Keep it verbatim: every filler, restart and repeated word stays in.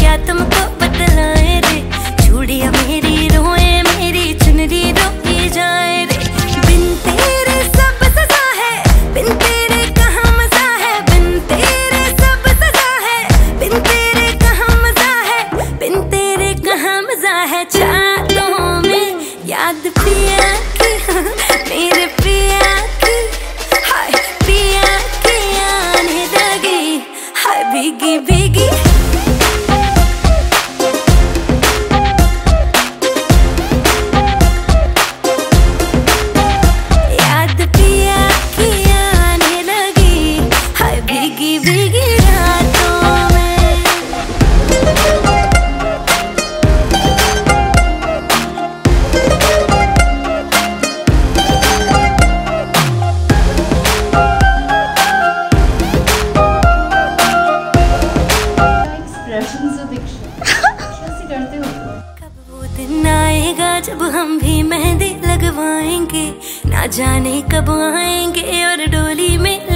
क्या तुमको बतलाए रे, चूड़ियां मेरी रोए मेरी चुनरी रोई जाए रे। बिन तेरे सब सजा है, बिन तेरे कहाँ मजा है, बिन तेरे सब सजा है, बिन तेरे कहाँ मजा है, बिन तेरे कहाँ मजा है। चाहतों में याद पिया की मेरे पिया की, हाय पिया की आने लगी, हाय भीगी भीगी। याद पिया की आने लगी, हाय भीगी भीगी रातों में। कब वो दिन आएगा जब हम भी मेहंदी लगवाएंगे, ना जाने कब आएंगे और डोली में